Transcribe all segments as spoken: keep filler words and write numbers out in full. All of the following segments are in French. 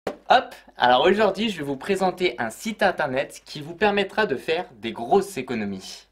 Hop, alors aujourd'hui je vais vous présenter un site internet qui vous permettra de faire des grosses économies.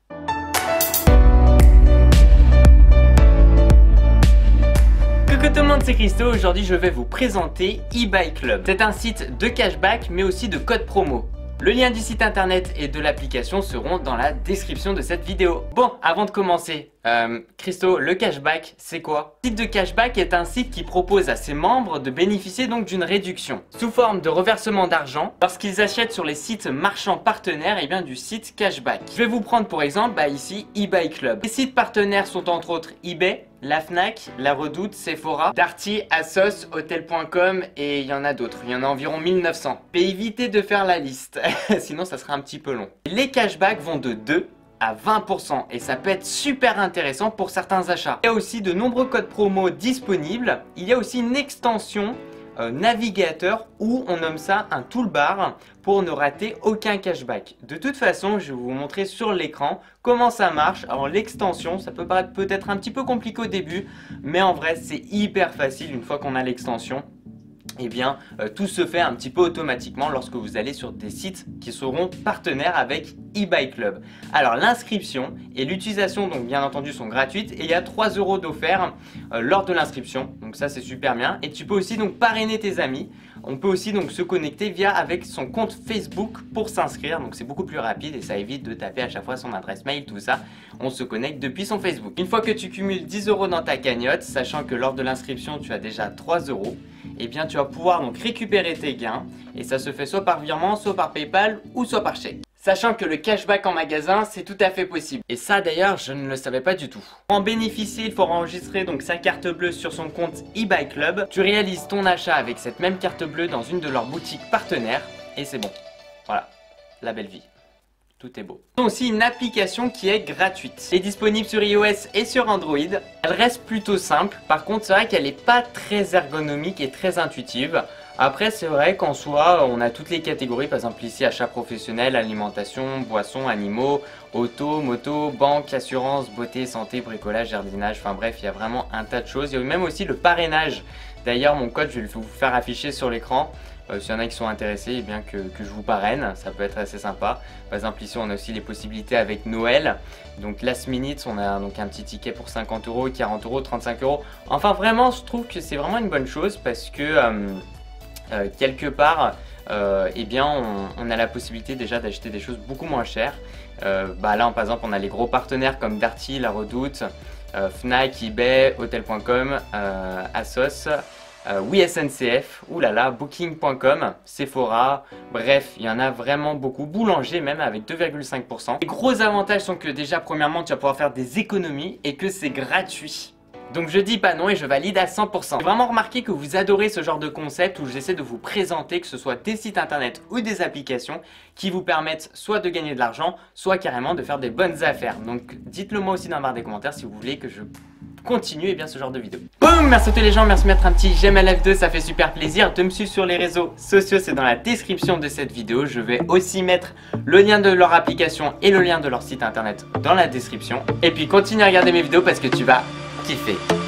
Coucou tout le monde, c'est Christo. Aujourd'hui je vais vous présenter eBay Club. C'est un site de cashback mais aussi de code promo. Le lien du site internet et de l'application seront dans la description de cette vidéo. Bon, avant de commencer, euh, Christo, le cashback, c'est quoi? Le site de cashback est un site qui propose à ses membres de bénéficier donc d'une réduction sous forme de reversement d'argent lorsqu'ils achètent sur les sites marchands partenaires et bien du site cashback. Je vais vous prendre pour exemple bah, ici eBay Club. Les sites partenaires sont entre autres eBay, la Fnac, la Redoute, Sephora, Darty, Asos, Hotel point com et il y en a d'autres. Il y en a environ mille neuf cents. Mais évitez de faire la liste, sinon ça sera un petit peu long. Les cashbacks vont de deux à vingt pour cent et ça peut être super intéressant pour certains achats. Il y a aussi de nombreux codes promo disponibles. Il y a aussi une extension euh, navigateur où on nomme ça un toolbar pour ne rater aucun cashback. De toute façon, je vais vous montrer sur l'écran comment ça marche. Alors l'extension, ça peut paraître peut-être un petit peu compliqué au début, mais en vrai c'est hyper facile une fois qu'on a l'extension. Eh bien, euh, tout se fait un petit peu automatiquement lorsque vous allez sur des sites qui seront partenaires avec eBay Club. Alors, l'inscription et l'utilisation, donc bien entendu, sont gratuites et il y a trois euros d'offert euh, lors de l'inscription. Donc ça, c'est super bien. Et tu peux aussi donc parrainer tes amis. On peut aussi donc se connecter via avec son compte Facebook pour s'inscrire. Donc c'est beaucoup plus rapide et ça évite de taper à chaque fois son adresse mail, tout ça. On se connecte depuis son Facebook. Une fois que tu cumules dix euros dans ta cagnotte, sachant que lors de l'inscription, tu as déjà trois euros, et eh bien tu vas pouvoir donc récupérer tes gains et ça se fait soit par virement, soit par PayPal ou soit par chèque. Sachant que le cashback en magasin, c'est tout à fait possible. Et ça d'ailleurs, je ne le savais pas du tout. Pour en bénéficier, il faut enregistrer donc sa carte bleue sur son compte eBay Club. Tu réalises ton achat avec cette même carte bleue dans une de leurs boutiques partenaires et c'est bon. Voilà, la belle vie. Tout est beau. Ils ont aussi une application qui est gratuite. Elle est disponible sur iOS et sur Android. Elle reste plutôt simple. Par contre, c'est vrai qu'elle n'est pas très ergonomique et très intuitive. Après, c'est vrai qu'en soi, on a toutes les catégories. Par exemple, ici, achat professionnel, alimentation, boissons, animaux, auto, moto, banque, assurance, beauté, santé, bricolage, jardinage. Enfin bref, il y a vraiment un tas de choses. Il y a même aussi le parrainage. D'ailleurs, mon code, je vais vous faire afficher sur l'écran. Euh, S'il y en a qui sont intéressés, eh bien que, que je vous parraine, ça peut être assez sympa. Par exemple ici on a aussi les possibilités avec Noël. Donc last minute, on a donc un petit ticket pour cinquante euros, quarante euros, trente-cinq euros. Enfin vraiment je trouve que c'est vraiment une bonne chose parce que euh, euh, quelque part euh, eh bien on, on a la possibilité déjà d'acheter des choses beaucoup moins chères. Euh, bah là par exemple on a les gros partenaires comme Darty, La Redoute, euh, Fnac, eBay, Hotel point com, euh, Asos. Euh, oui S N C F, oulala, Booking point com, Sephora, bref, il y en a vraiment beaucoup. Boulanger même avec deux virgule cinq pour cent. Les gros avantages sont que déjà, premièrement, tu vas pouvoir faire des économies et que c'est gratuit. Donc je dis pas non et je valide à cent pour cent. J'ai vraiment remarqué que vous adorez ce genre de concept où j'essaie de vous présenter que ce soit des sites internet ou des applications qui vous permettent soit de gagner de l'argent, soit carrément de faire des bonnes affaires. Donc dites-le moi aussi dans la barre des commentaires si vous voulez que je continue et bien ce genre de vidéo. Boum, merci à tous les gens, merci de mettre un petit j'aime à la vidéo, ça fait super plaisir. De me suivre sur les réseaux sociaux, c'est dans la description de cette vidéo. Je vais aussi mettre le lien de leur application et le lien de leur site internet dans la description. Et puis continue à regarder mes vidéos parce que tu vas kiffer.